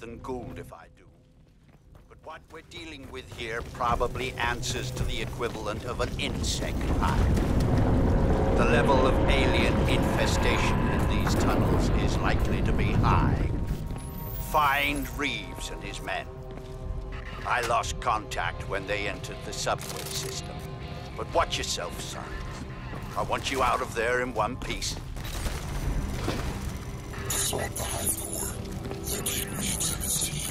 than Gould if I do. But what we're dealing with here probably answers to the equivalent of an insect hive. The level of alien infestation in these tunnels is likely to be high. Find Reeves and his men. I lost contact when they entered the subway system. But watch yourself, son. I want you out of there in one piece. Assault the hive core. Locate Reeves and his team.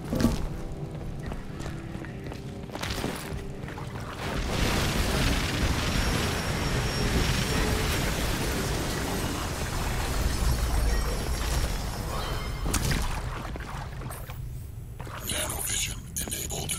Nanovision enabled.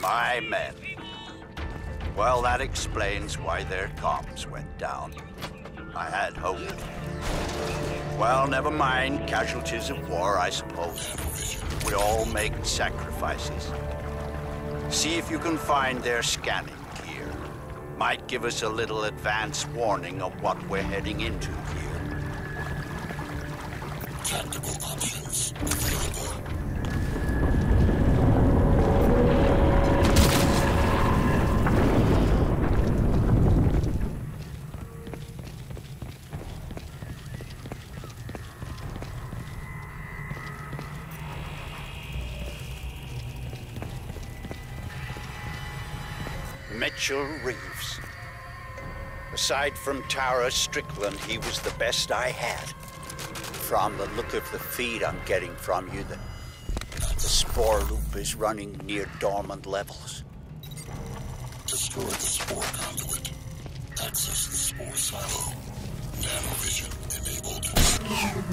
My men. Well, that explains why their comms went down. I had hoped. Well, never mind. Casualties of war, I suppose. We all make sacrifices. See if you can find their scanning gear. Might give us a little advance warning of what we're heading into here. Tactical options available. Mitchell Reeves. Aside from Tara Strickland, he was the best I had. From the look of the feed I'm getting from you, the spore loop is running near dormant levels. Destroy the spore conduit. Access the spore silo. Nanovision enabled.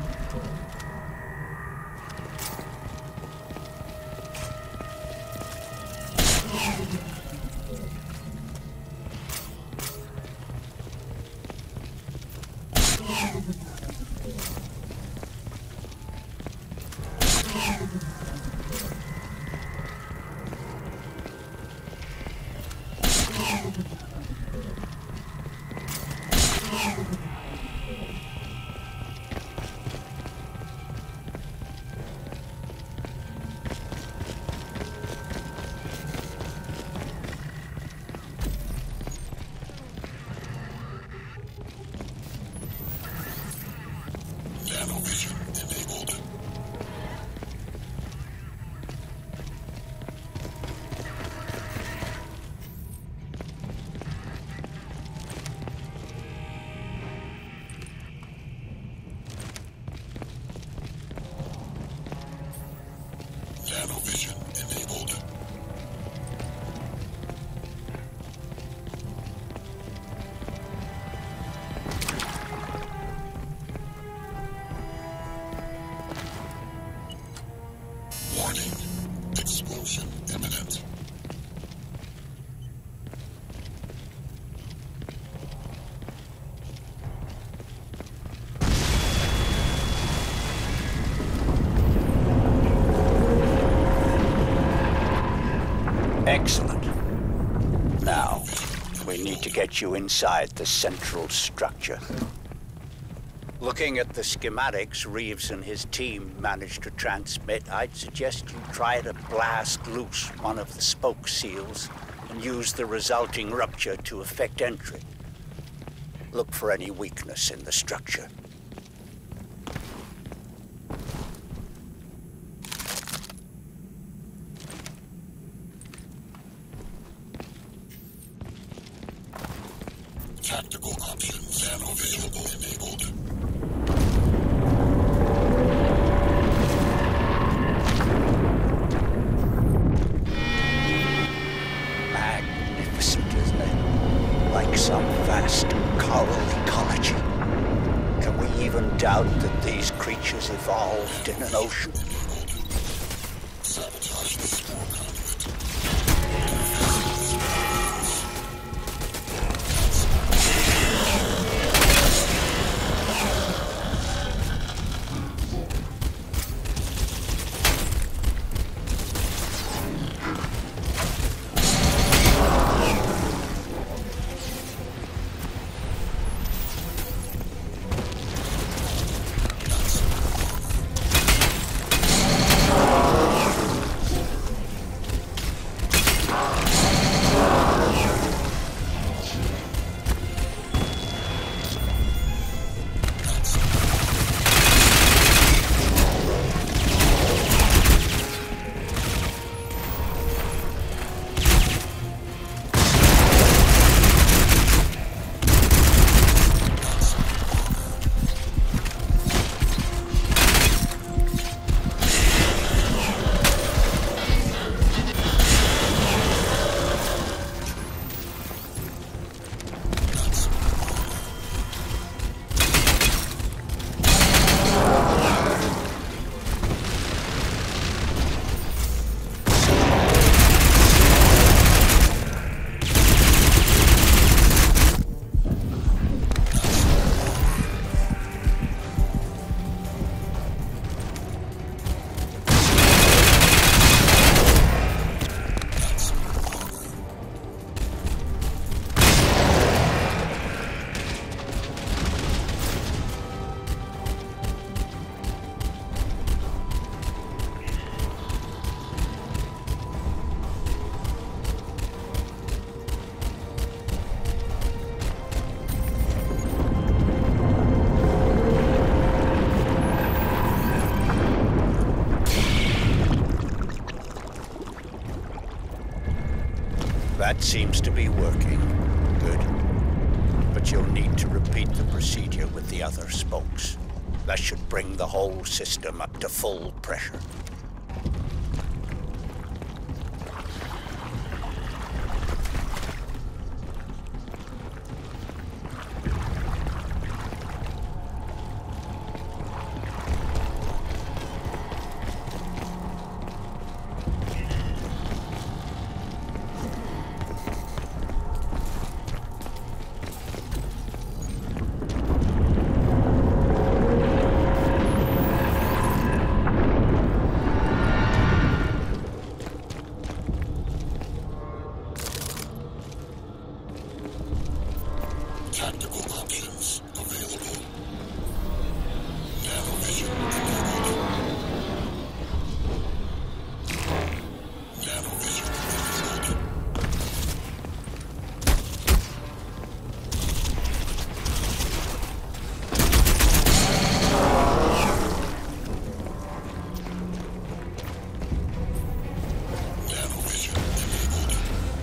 Nanovision enabled. Nanovision enabled. Warning. Explosion imminent. Excellent. Now, we need to get you inside the central structure. Looking at the schematics Reeves and his team managed to transmit, I'd suggest you try to blast loose one of the spoke seals and use the resulting rupture to effect entry. Look for any weakness in the structure. Tactical options available enabled. Magnificent, isn't it? Like some vast coral ecology. Can we even doubt that these creatures evolved in an ocean? Sabotage the spore conduit. That seems to be working. Good. But you'll need to repeat the procedure with the other spokes. That should bring the whole system up to full pressure. Tactical options available. Nanovision enabled. Nanovision enabled. Nanovision enabled.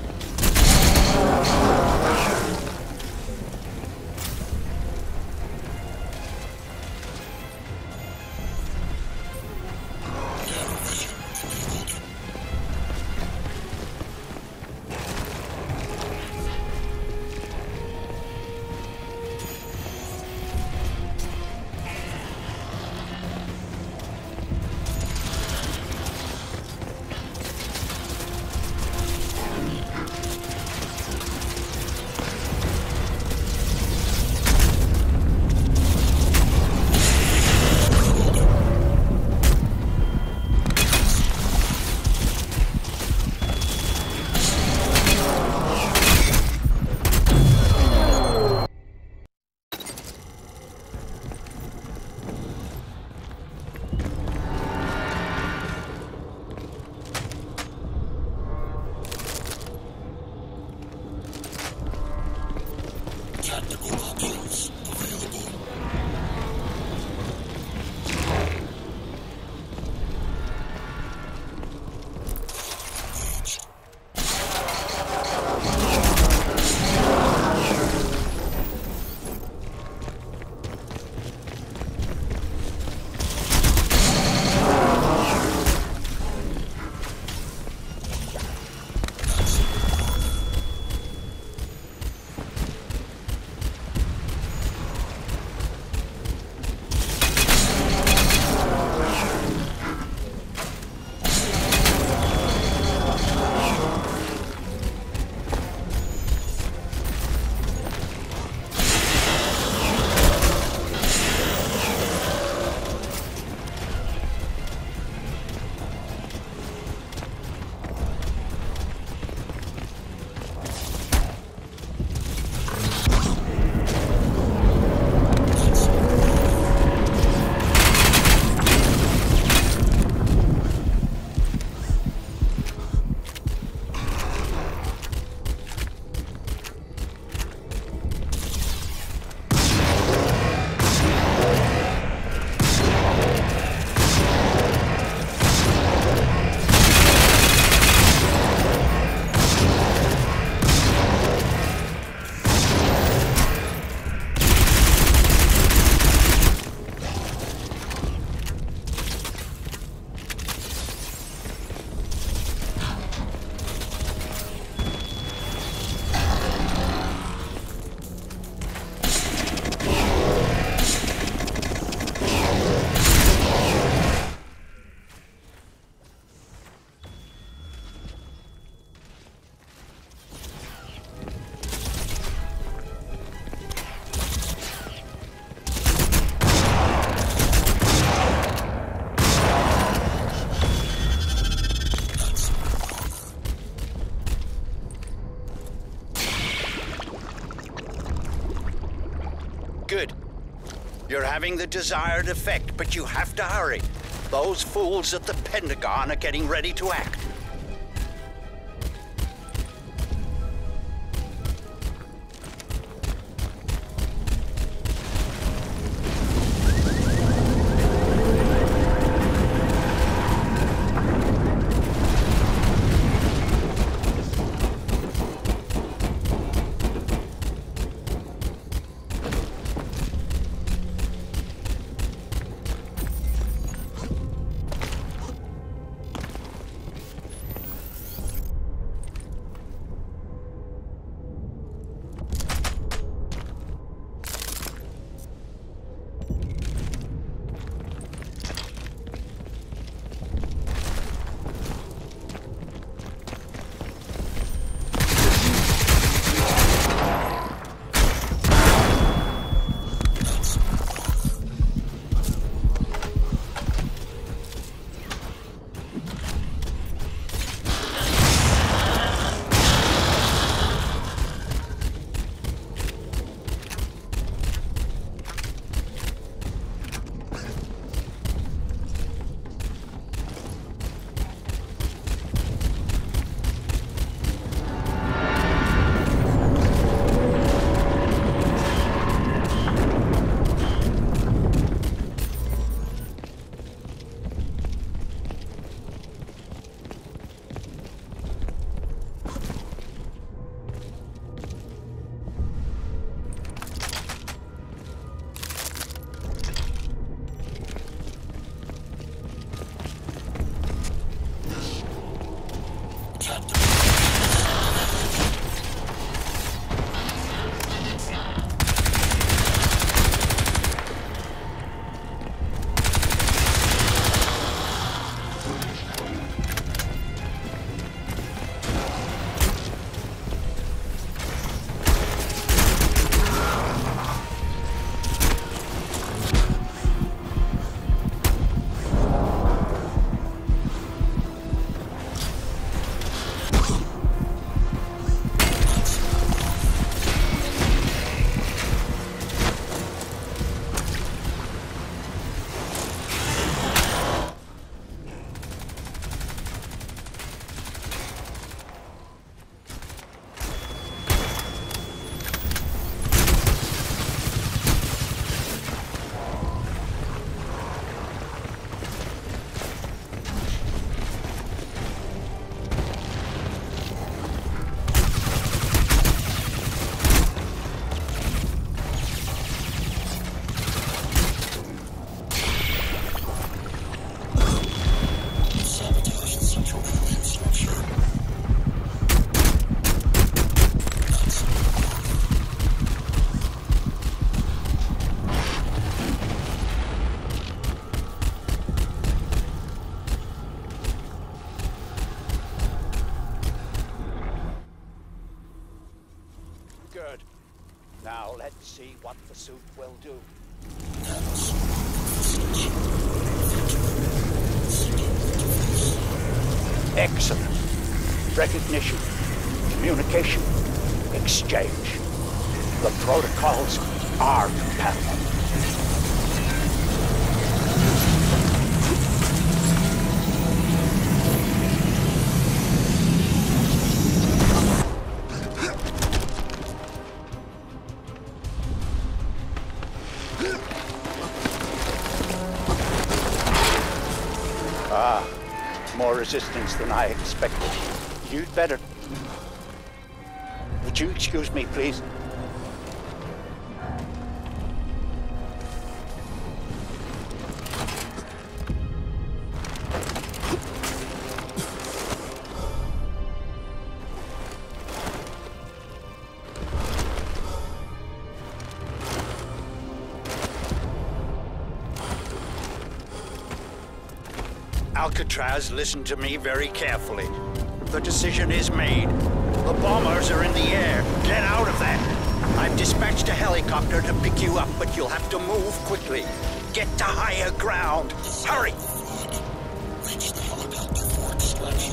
Nanovision enabled. Tactical options available. Good. You're having the desired effect, but you have to hurry. Those fools at the Pentagon are getting ready to act. Now let's see what the suit will do. Excellent. Recognition, communication, exchange. The protocols are compatible. More resistance than I expected. You'd better... Would you excuse me, please? Alcatraz, listen to me very carefully. The decision is made. The bombers are in the air. Get out of there. I've dispatched a helicopter to pick you up, but you'll have to move quickly. Get to higher ground. Hurry! Reach the helicopter for extraction.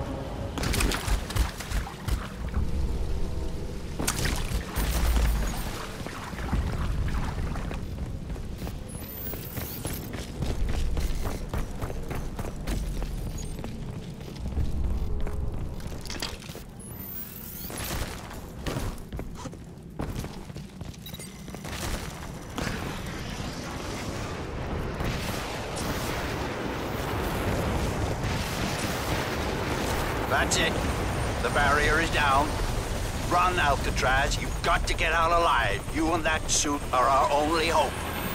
That's it. The barrier is down. Run, Alcatraz. You've got to get out alive. You and that suit are our only hope.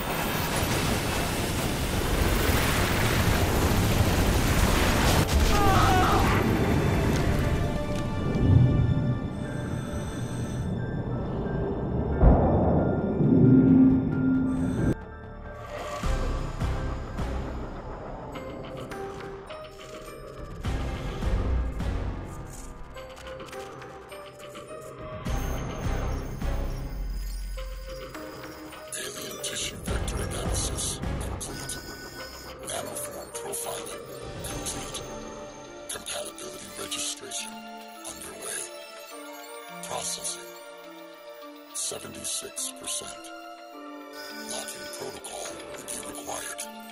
Tissue vector analysis complete. Nanoform profiling complete. Compatibility registration underway. Processing 76%. Locking protocol review required.